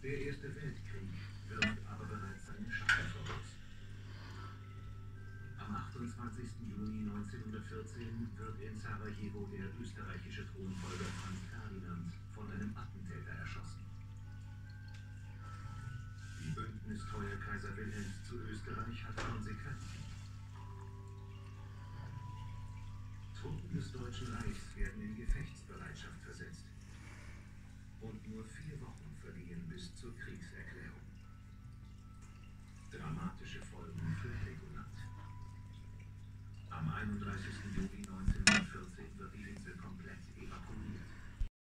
Der Erste Weltkrieg wirft aber bereits seinen Schatten voraus. Am 28. Juni 1914 wird in Sarajevo der österreichische Thronfolger Franz Ferdinand von einem Attentäter erschossen. Die Bündnistreue Kaiser Wilhelms zu Österreich hat Konsequenzen. Truppen des Deutschen Reichs werden in Gefechtsbereitschaft versetzt. Und nur 4 Wochen vergehen bis zur Kriegsende.